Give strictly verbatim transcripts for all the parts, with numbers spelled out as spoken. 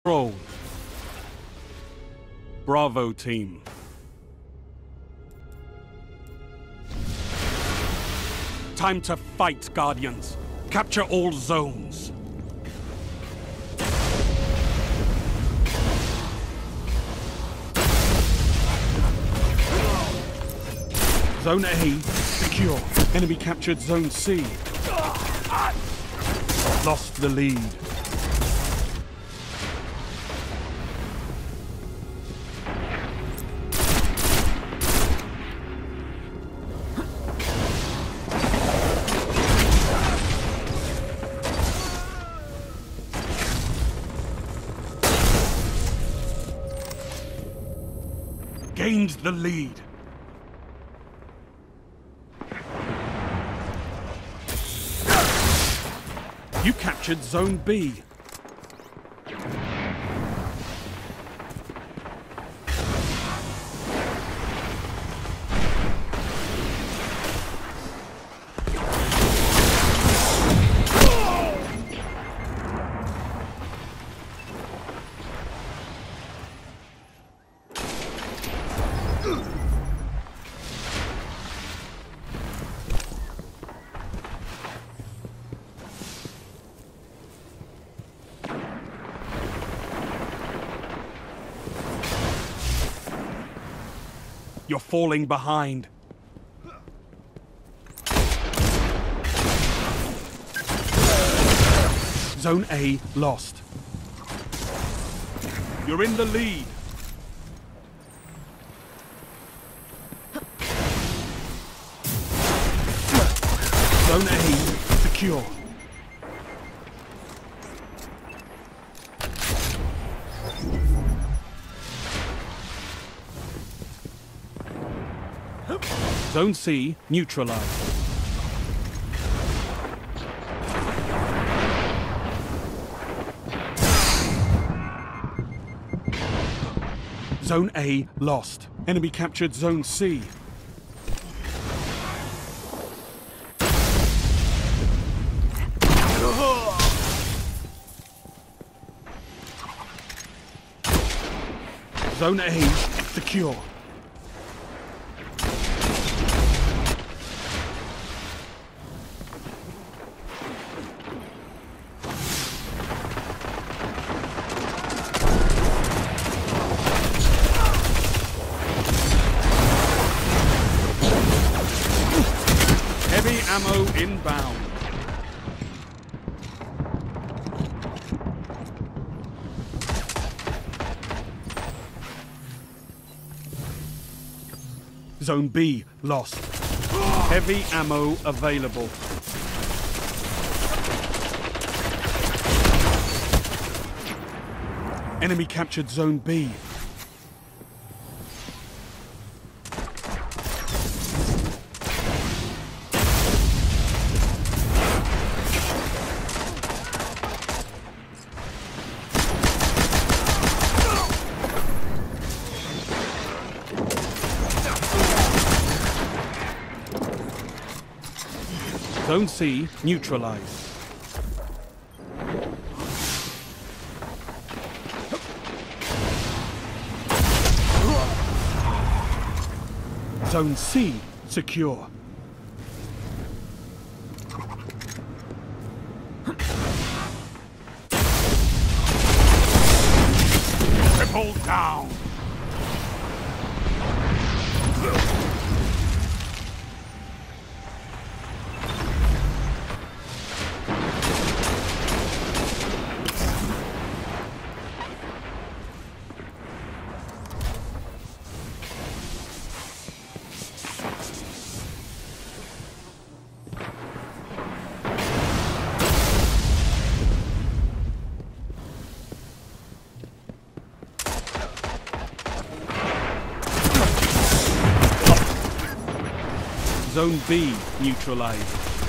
Roll. Bravo team. Time to fight, Guardians. Capture all zones. Zone A, secure. Enemy captured Zone C. Lost the lead. Gained the lead. You captured Zone B. You're falling behind. Zone A lost. You're in the lead. Zone A secure. Zone C neutralized. Zone A lost. Enemy captured Zone C. Zone A secure. Heavy ammo inbound. Zone B lost. Heavy ammo available. Enemy captured Zone B. Zone C neutralized. Zone C secure. Triple down. Zone B neutralized.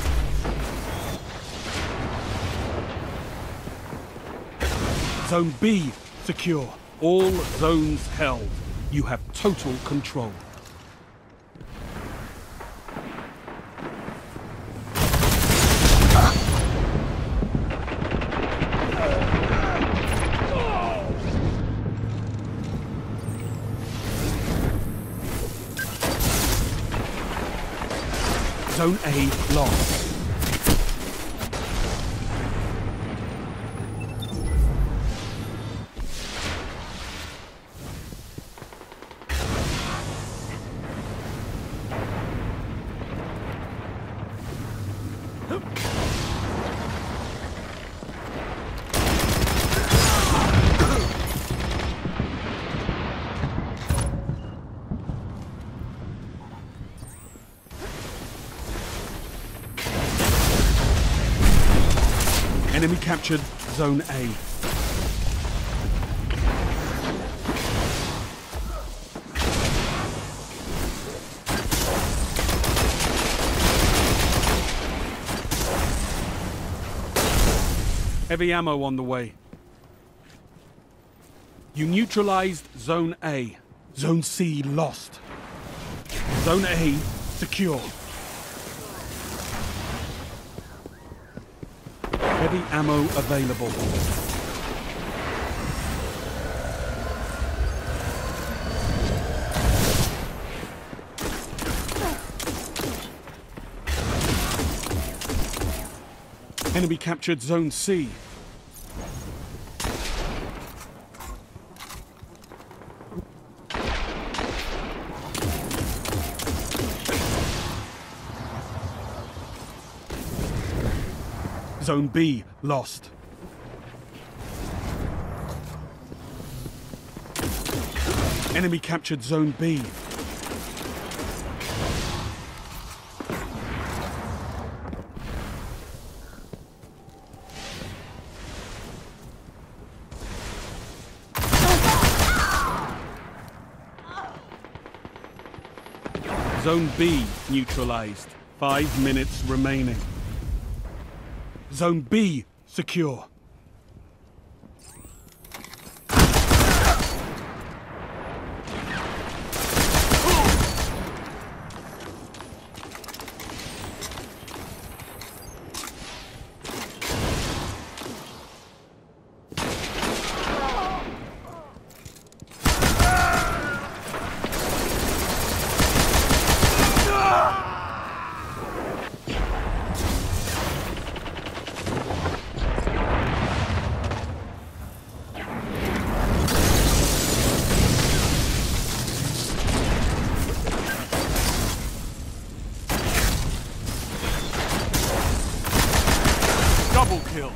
Zone B secure. All zones held. You have total control. Zone A lost. Enemy captured Zone A. Heavy ammo on the way. You neutralized Zone A. Zone C lost. Zone A secure. Heavy ammo available. Enemy captured Zone C. Zone B lost. Enemy captured Zone B. Zone B neutralized. Five minutes remaining. Zone B secure. Double kill.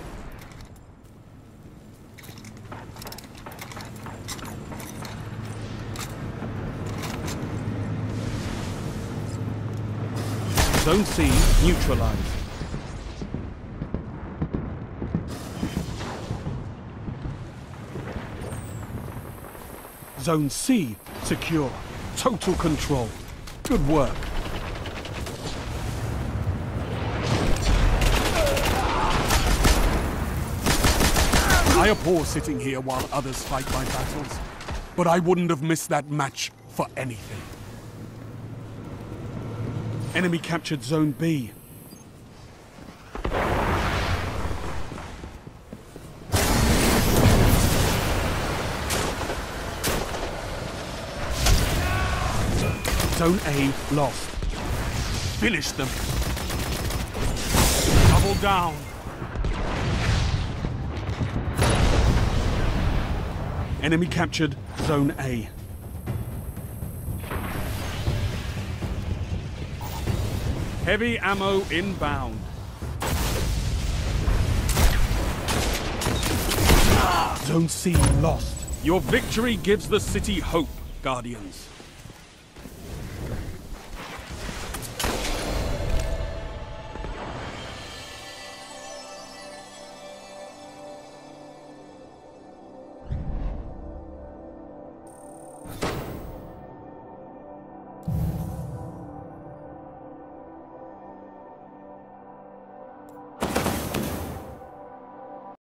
Zone C neutralized. Zone C secure. Total control. Good work. I abhor sitting here while others fight my battles, but I wouldn't have missed that match for anything. Enemy captured Zone B. Zone A lost. Finish them. Double down. Enemy captured Zone A. Heavy ammo inbound. Zone C lost. Your victory gives the city hope, Guardians.